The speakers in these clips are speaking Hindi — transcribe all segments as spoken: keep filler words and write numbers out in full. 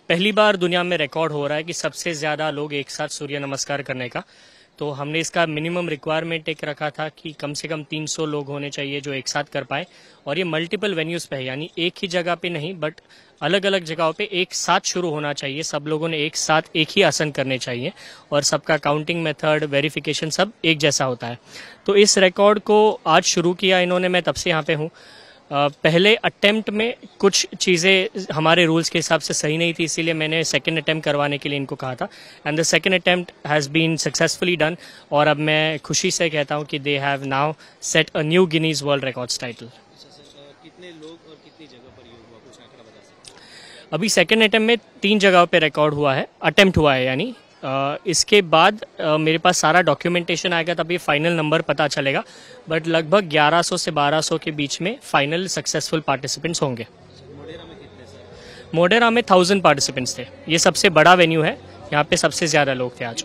पहली बार दुनिया में रिकॉर्ड हो रहा है कि सबसे ज़्यादा लोग एक साथ सूर्य नमस्कार करने का। तो हमने इसका मिनिमम रिक्वायरमेंट एक रखा था कि कम से कम तीन सौ लोग होने चाहिए जो एक साथ कर पाए, और ये मल्टीपल वेन्यूज़ पे है, यानी एक ही जगह पे नहीं बट अलग अलग जगहों पे एक साथ शुरू होना चाहिए। सब लोगों ने एक साथ एक ही आसन करने चाहिए और सबका काउंटिंग मेथड, वेरिफिकेशन सब एक जैसा होता है। तो इस रिकॉर्ड को आज शुरू किया इन्होंने, मैं तब से यहाँ पे हूँ। Uh, पहले अटेम्प्ट में कुछ चीज़ें हमारे रूल्स के हिसाब से सही नहीं थी, इसीलिए मैंने सेकंड अटेम्प्ट करवाने के लिए इनको कहा था, and the second attempt has been successfully done. और अब मैं खुशी से कहता हूं कि they have now set a new Guinness world records title. कितने लोग और कितनी जगह पर ये हुआ, कुछ आंकड़ा बता सकते हैं? अभी सेकंड अटेम्प्ट में तीन जगहों पे रिकॉर्ड हुआ है, अटेम्प्ट हुआ है यानी। Uh, इसके बाद uh, मेरे पास सारा डॉक्यूमेंटेशन आएगा, तब ये फाइनल नंबर पता चलेगा, बट लगभग ग्यारह सौ से बारह सौ के बीच में फाइनल सक्सेसफुल पार्टिसिपेंट्स होंगे। मोढेरा में कितने सर? मोढेरा में थाउजेंड पार्टिसिपेंट्स थे। ये सबसे बड़ा वेन्यू है, यहाँ पे सबसे ज़्यादा लोग थे आज।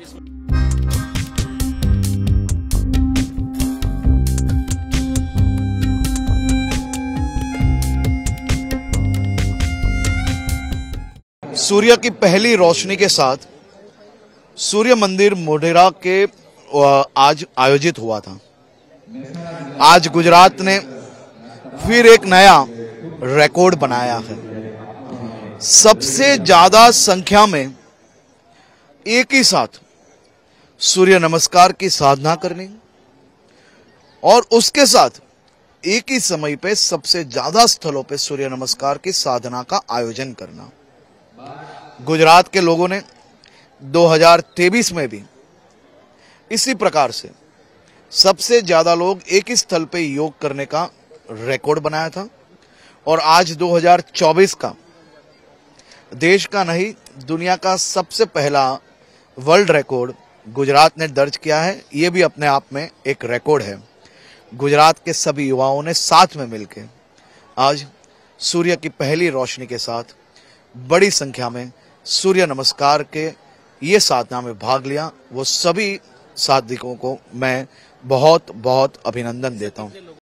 सूर्य की पहली रोशनी के साथ सूर्य मंदिर मोढेरा के आज आयोजित हुआ था। आज गुजरात ने फिर एक नया रिकॉर्ड बनाया है। सबसे ज्यादा संख्या में एक ही साथ सूर्य नमस्कार की साधना करनी और उसके साथ एक ही समय पे सबसे ज्यादा स्थलों पे सूर्य नमस्कार की साधना का आयोजन करना। गुजरात के लोगों ने दो हज़ार तेईस में भी इसी प्रकार से सबसे ज्यादा लोग एक ही स्थल पे योग करने का रिकॉर्ड बनाया था, और आज दो हज़ार चौबीस का देश का नहीं दुनिया का सबसे पहला वर्ल्ड रिकॉर्ड गुजरात ने दर्ज किया है। ये भी अपने आप में एक रिकॉर्ड है। गुजरात के सभी युवाओं ने साथ में मिलकर आज सूर्य की पहली रोशनी के साथ बड़ी संख्या में सूर्य नमस्कार के ये साधना में भाग लिया। वो सभी साधकों को मैं बहुत बहुत अभिनंदन देता हूँ।